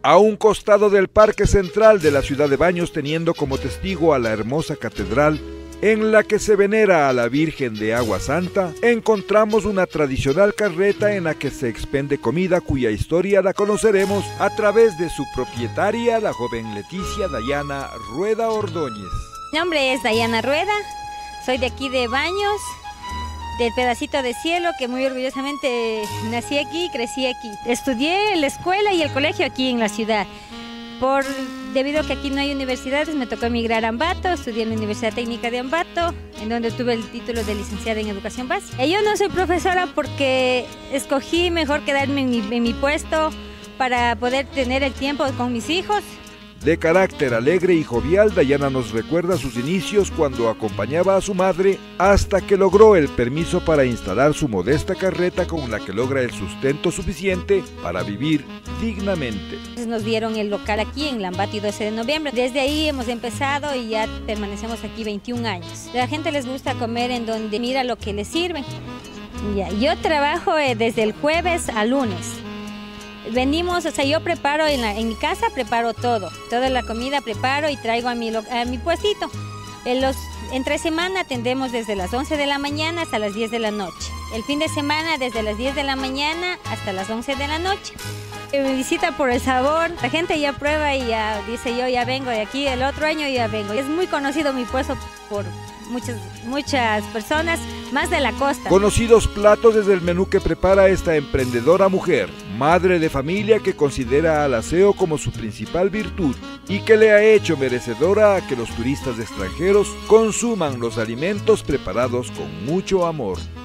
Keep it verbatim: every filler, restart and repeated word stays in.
a un costado del Parque Central de la ciudad de Baños, teniendo como testigo a la hermosa catedral en la que se venera a la Virgen de Agua Santa, encontramos una tradicional carreta en la que se expende comida, cuya historia la conoceremos a través de su propietaria, la joven Leticia Dayana Rueda Ordóñez. Mi nombre es Dayana Rueda, soy de aquí de Baños, del pedacito de cielo, que muy orgullosamente nací aquí y crecí aquí. Estudié en la escuela y el colegio aquí en la ciudad. Por, debido a que aquí no hay universidades, me tocó emigrar a Ambato, estudié en la Universidad Técnica de Ambato, en donde tuve el título de licenciada en Educación Básica. Yo no soy profesora porque escogí mejor quedarme en mi, en mi puesto para poder tener el tiempo con mis hijos. De carácter alegre y jovial, Dayana nos recuerda sus inicios cuando acompañaba a su madre hasta que logró el permiso para instalar su modesta carreta con la que logra el sustento suficiente para vivir dignamente. Nos dieron el local aquí en Lambati doce de noviembre. Desde ahí hemos empezado y ya permanecemos aquí veintiún años. A la gente les gusta comer en donde mira lo que les sirven. Ya, yo trabajo desde el jueves a lunes. Venimos, o sea, yo preparo en, la, en mi casa, preparo todo, toda la comida preparo y traigo a mi, a mi puestito. En los, entre semana atendemos desde las once de la mañana hasta las diez de la noche. El fin de semana desde las diez de la mañana hasta las once de la noche. Me visita por el sabor, la gente ya prueba y ya dice yo ya vengo de aquí, el otro año ya vengo. Es muy conocido mi puesto por muchas, muchas personas, más de la costa. Conocidos platos desde el menú que prepara esta emprendedora mujer, madre de familia que considera al aseo como su principal virtud y que le ha hecho merecedora a que los turistas extranjeros consuman los alimentos preparados con mucho amor.